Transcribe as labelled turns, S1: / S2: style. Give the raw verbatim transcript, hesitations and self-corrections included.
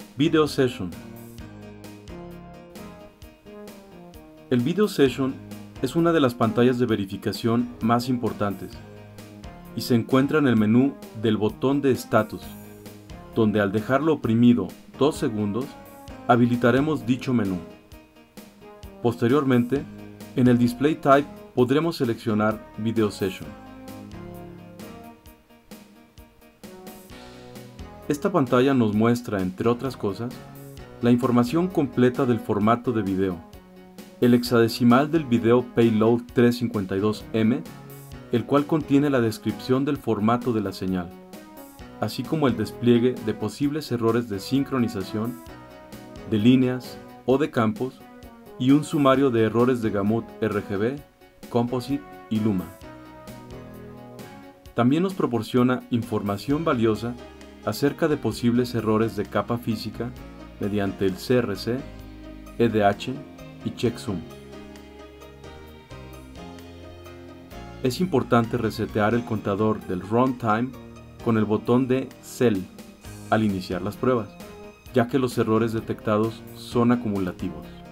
S1: Video Session. El Video Session es una de las pantallas de verificación más importantes y se encuentra en el menú del botón de Status, donde al dejarlo oprimido dos segundos, habilitaremos dicho menú. Posteriormente, en el Display Type podremos seleccionar Video Session. Esta pantalla nos muestra, entre otras cosas, la información completa del formato de video, el hexadecimal del video Payload trescientos cincuenta y dos M, el cual contiene la descripción del formato de la señal, así como el despliegue de posibles errores de sincronización, de líneas o de campos, y un sumario de errores de Gamut R G B, Composite y Luma. También nos proporciona información valiosa acerca de posibles errores de capa física mediante el C R C, E D H y Checksum. Es importante resetear el contador del runtime con el botón de Cell al iniciar las pruebas, ya que los errores detectados son acumulativos.